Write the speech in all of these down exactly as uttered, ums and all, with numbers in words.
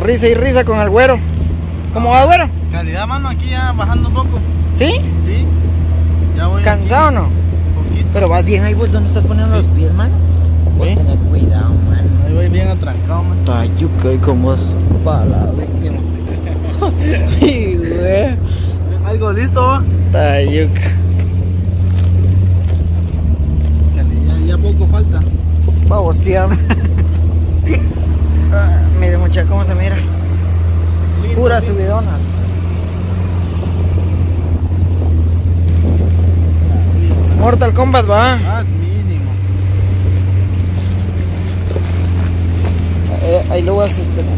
risa y risa con el güero. ¿Cómo va, güero? Calidad, mano, aquí ya bajando un poco. ¿Sí? Sí. Ya voy. ¿Cansado o no? Poquito. Pero vas bien ahí, vos, ¿dónde estás poniendo Sí. los pies, mano? Vos ¿Sí? tenés cuidado, mano. Ahí voy bien atrancado, man. Tayuca y con vos. Para la víctima. Ay, güey. Algo listo, va. Tayuca. Calidad, ya poco falta. Vamos, tía. Ah, mire, muchacha, cómo se mira. Lindo, Pura lindo. subidona. Mortal Kombat, va. Ah, mínimo. Eh, ahí lo vas a este.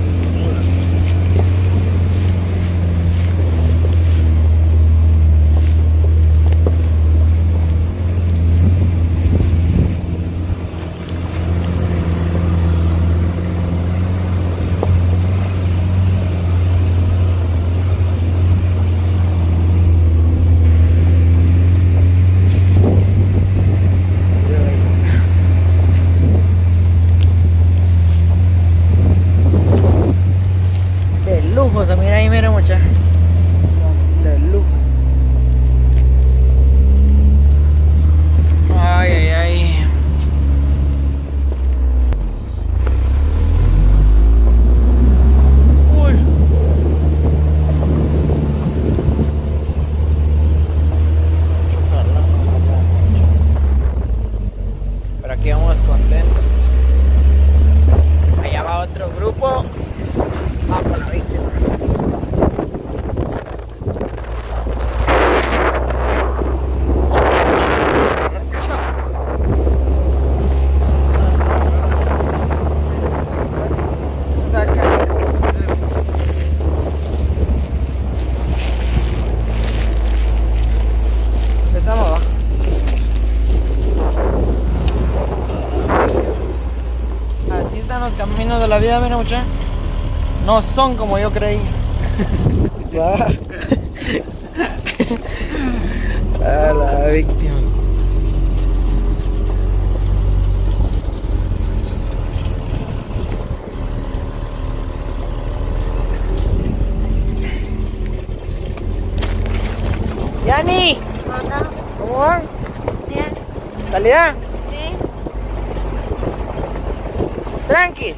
De lujo, se mira ahí, mira, muchacha. De lujo. Ay, ay, ay. Uy. Pero aquí vamos contentos. Allá va otro grupo. Ah, por la víctima. Empezamos abajo. Así están los caminos de la vida, mira, muchacha. No son como yo creí. A la víctima. Yani, Hola, ¿cómo van? bien, ¿Calidad? sí, Tranquis.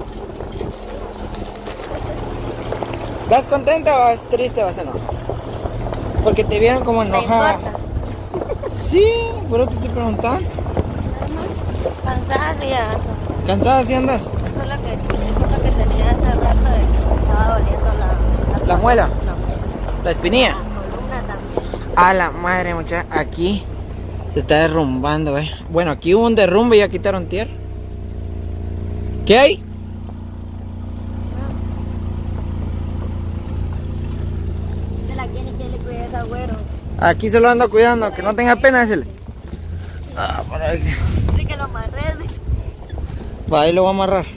¿Vas contenta o vas triste o vas enojada? Porque te vieron como ¿te enojada. importa? Sí, pero te estoy preguntando. Cansada, sí, ya. ¿Cansada si andas? Eso es lo que, eso es lo que tenía hace rato de que me estaba doliendo la... ¿La muela? No, ¿La espinilla? la columna también. A la madre, muchacha, aquí se está derrumbando, eh. Bueno, aquí hubo un derrumbe y ya quitaron tierra. ¿Qué hay? De la quién y quién le cuida ese agüero. Aquí se lo ando cuidando, que no tenga pena, ese. Ah, por ahí. Sí que lo amarré. Para ahí lo voy a amarrar.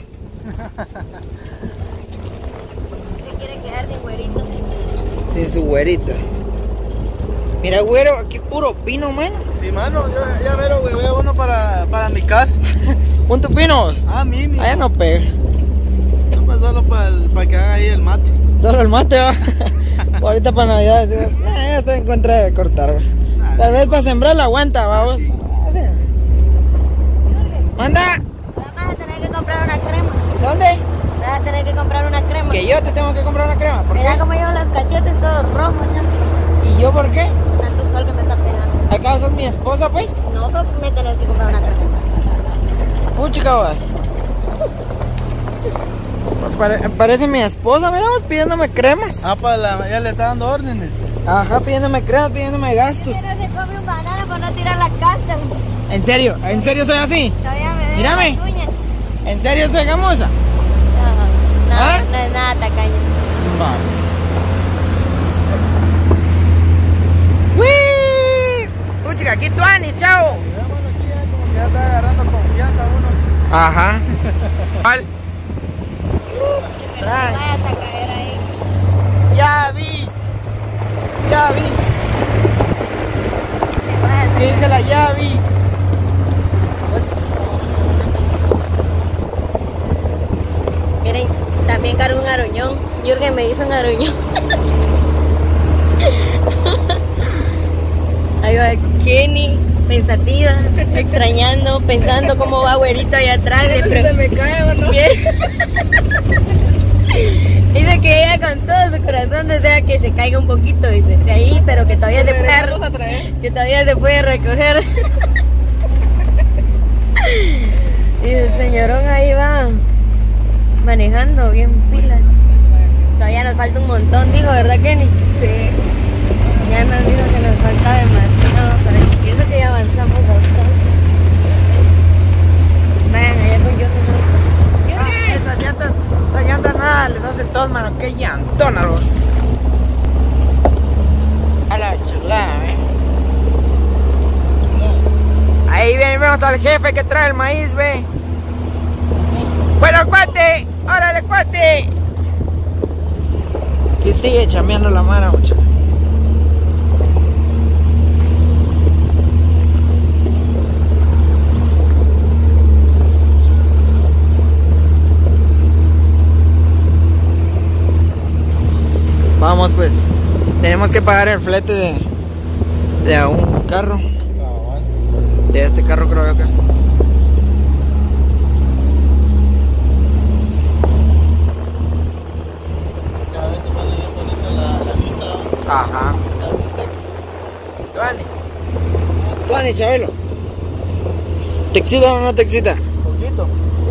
Se quiere quedar sin güerito. Sin su güerito. Mira, güero, aquí puro pino, man. Sí, mano, yo ya veo, güey, veo uno para, para mi casa. ¿Cuántos pinos? Ah, mínimo. Allá no pega. No, pues solo para, el, para que haga ahí el mate. Solo el mate va. Ahorita para Navidad decimos, nah, ya está en contra de cortar, vos. Tal vez para sembrar la aguanta, vamos. Manda. Ahora vas a tener que comprar una crema. ¿Dónde? Vas a tener que comprar una crema. Que yo te tengo que comprar una crema. ¿Por Mira qué? cómo llevo los cachetes todos rojos ya. ¿Y yo por qué? Tanto sol que me está pegando. ¿Acaso sos mi esposa, pues? No, pues me tenés que comprar una crema. Puchica, vas. Pare- parece mi esposa, mira, vos pidiéndome cremas. Ah, para la, ya le está dando órdenes. Ajá, pidiéndome cremas, pidiéndome gastos. Pero se come un banano para no tirar la cáscara. ¿En serio? ¿En serio soy así? Todavía me deja Mírame. las uñas. ¿En serio soy gamosa? No, no, ¿Ah? no es nada tacaño. ¡Wii! Puchica, aquí tú Anis, chao. Ya, mano, aquí ya como que ya está agarrando confianza uno. Ajá. ¿Cuál? Que no te vayas a caer ahí. Ya vi. Ya vi. Te vayas a ¿Qué dice la ya vi? Miren, también cargo un aruñón. Jürgen me hizo un aruño. Ahí va Kenny, pensativa, extrañando, pensando cómo va güerito allá atrás. Se me cae, ¿o no? Dice que ella con todo su corazón desea que se caiga un poquito, dice, de ahí, pero que todavía se puede, que todavía se puede recoger. Y el señorón ahí va manejando bien pilas. Todavía nos falta un montón, dijo, ¿verdad, Kenny? Sí. Ya nos dijo que nos falta demasiado, pero pienso que ya avanzamos bastante. Vean, allá con yo Ah, esas llantas, esas llantas nada les hacen todos, mano. Qué llantonas, vos. A la chulada, eh. Ahí ven, vemos al jefe que trae el maíz, ve. Bueno, cuate, órale, cuate. Que sigue chameando la mano, muchachos. Vamos pues, tenemos que pagar el flete de, de un carro. De este carro creo que es. Ajá. Tuani. Tuani, Chabelo. ¿Te excita o no te excita? Poquito.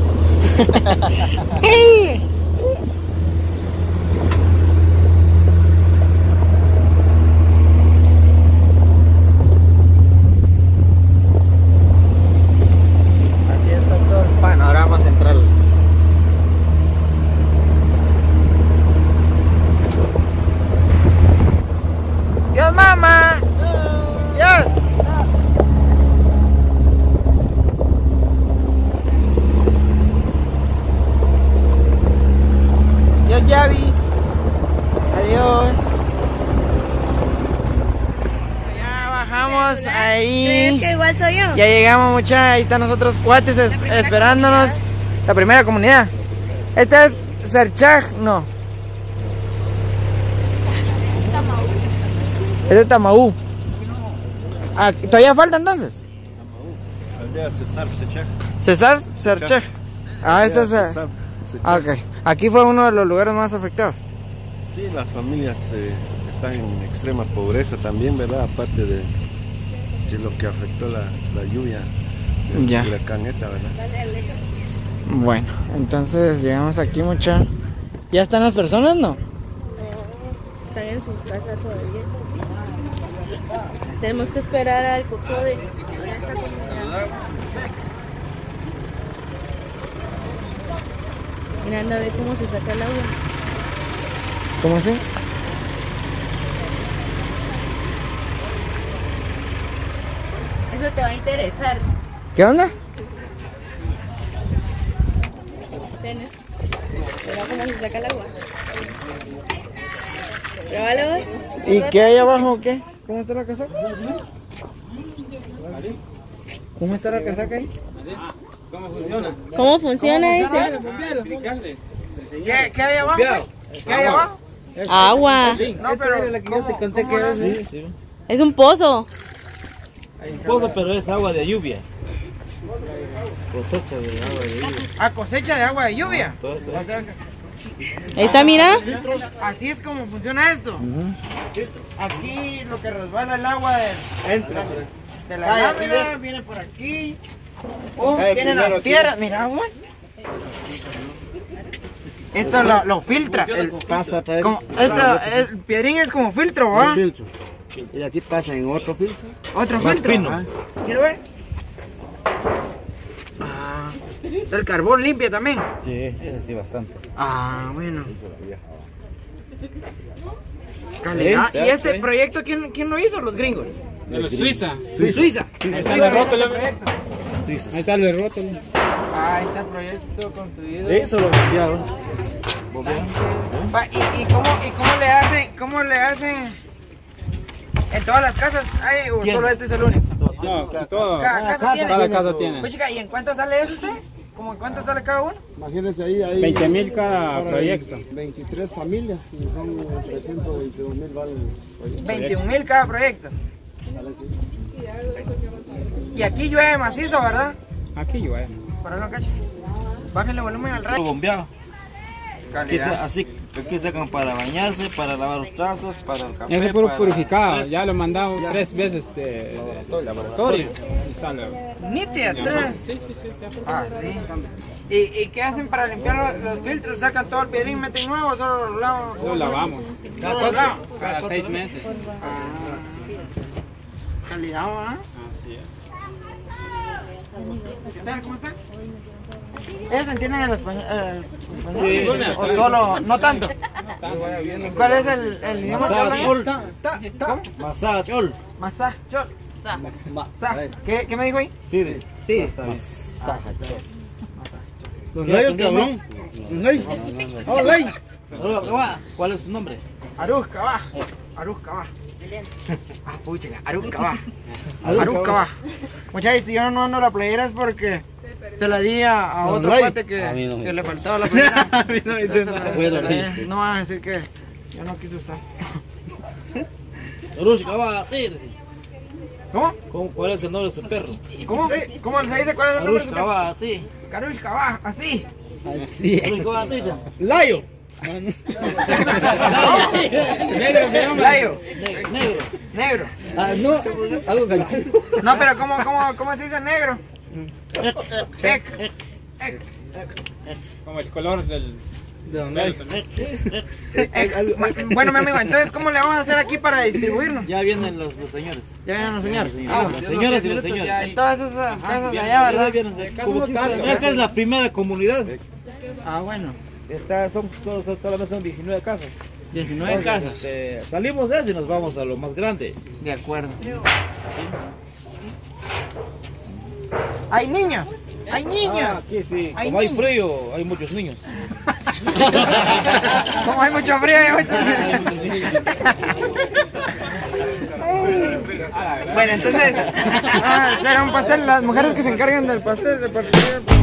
Así está todo el panorama central. Dios, mamá. Dios. Dios, Yavis. Adiós. Ya bajamos ahí. ¿Crees que igual soy yo? Ya llegamos, muchachos. Ahí están nosotros cuates es- esperándonos. comunidad. La primera comunidad. Esta es Serchaj, no. Es de Tamaú. Ah, ¿todavía falta entonces? Aldea Cesar Sechaj. César Serchaj. Ah, esta es. eh, Ah, ok. Aquí fue uno de los lugares más afectados. Sí, las familias eh, están en extrema pobreza también, ¿verdad? Aparte de, de lo que afectó la, la lluvia del Ya. huracán Eta, ¿verdad? Bueno, entonces llegamos aquí, mucha. ¿Ya están las personas, no? Están en sus casas todavía. Tenemos que esperar al coco de esta comunidad. Mirando a ver cómo se saca el agua. ¿Cómo así? Eso te va a interesar. ¿Qué onda? Tienes. Mira cómo se saca el agua. Pruébalo vos. ¿Y qué hay abajo o qué? ¿Cómo está la casaca? ¿Cómo está la casaca ahí? ¿Cómo funciona? ¿Cómo funciona ese? ¿Qué, qué hay abajo? ¿Qué hay abajo? Agua. No, pero la que yo te conté que ¿cómo es, era? sí, sí. Es un pozo. Un poco, pero es agua de lluvia. Cosecha de agua de lluvia. A cosecha de agua de lluvia. Todo eso. O sea, Ahí está, mira. así es como funciona esto. Aquí lo que resbala el agua de, Entra. de la lámina viene por aquí. Oh, viene la tierra. Mira, vos. Esto lo, lo filtra. El, Pasa a través como, esto, el piedrín es como filtro, del ¿va? filtro. Y aquí pasa en otro filtro. Otro Más filtro. fino. Ah, ¿quiero ver? Ah, el carbón limpia también. Sí, ese sí bastante. Ah, bueno. Calidad. Sí, ¿Y este sí. proyecto quién, quién lo hizo? Los gringos. De la Suiza. Suiza. Ahí está el rótulo. Suizos. Ahí está el rótulo. Ahí está el proyecto construido. Eso lo copiaron. Va, ¿Y, y, cómo, ¿Y cómo le hacen? ¿Cómo le hacen? ¿En todas las casas hay o ¿Quién? solo este es el único? No, todo. Cada casa tiene. Cada casa tiene. Pues chica, ¿y en cuánto sale eso usted? ¿Cómo cuánto sale cada uno? Imagínense ahí, hay veinte mil cada para proyecto. veintitrés familias y son trescientos veintidós mil vale el proyecto. veintiún mil cada proyecto. Vale, sí. Y aquí llueve macizo, ¿verdad? Aquí llueve. Para no cacho. Bájenle volumen al radio. Bombeado. Aquí se, Calidad. así, aquí sacan para bañarse, para lavar los trazos, para el café. Ese es puro para- purificado. Ya lo mandamos tres veces de, de laboratorio. Y sale. Nítida, Ya, tres. Sí, sí, sí. sí. Ah, sí. ¿Y, ¿Y qué hacen para limpiar los, los filtros? ¿Sacan todo el piedrín, meten nuevo o solo lo lavan? Lo lavamos. ¿Solo lo lavan? Cada seis meses. Calidad, ¿ah? Así es. ¿Qué tal? ¿Cómo están? ¿Ellos entienden el español? el español? Sí. ¿O solo? No tanto. ¿Cuál es el, el idioma que Massage hablan? all. Massage all. Masaj, chol. Sa. ¿Qué, ¿Qué me dijo ahí? Sí, de- Sí. está bien. Los ¿Qué reyes, aprendimos? cabrón. Los reyes. ¡Oh, ley! Hola, ¿qué va? ¿Cuál es su nombre? Aruz Cabá. Aruz Cabá. Ah, pucha, Aruz Cabá. Aruz Cabá. Muchachos, si yo no ando la playera es porque se la di a, a otro Ray. cuate que, que le faltaba la playera. A mí no me dice Entonces, nada. se la di. No van a decir que yo no quise usar. Rush, ¿qué va? Sí, sí. ¿Cómo? ¿Cómo- ¿Cuál es el nombre de su perro? ¿Cómo? ¿Cómo se dice cuál es el nombre? Rush, de su ¿qué perro? va? Sí. Carush Cabá, así. Rush, ¿qué va? Sí, ya. Layo. Layo. Ne- Negro. Negro. Ah, no. Algo tranquilo. No, pero ¿cómo, cómo, cómo se dice negro? Ek. Ek. Como el color del. De dónde. Ek. Ma- Bueno, mi amigo, entonces, ¿cómo le vamos a hacer aquí para distribuirnos? Ya vienen los, los señores. Ya vienen los señores. Los Ah, Las señoras y los señores. en todas esas casas de allá, Ya ¿verdad? vienen. Casi Como no que tanto. esta, esta es la primera comunidad. Ah, bueno. Esta son, solo, solo- solamente son diecinueve casas. diecinueve Entonces, casas. este, salimos de eso y nos vamos a lo más grande. De acuerdo. Hay niños. Hay niños. Ah, aquí sí. Hay Como hay niños. frío, hay muchos niños. Como hay mucho frío, hay mucho Bueno, entonces, vamos a hacer un pastel. Las mujeres que se encargan del pastel, de partir el pastel.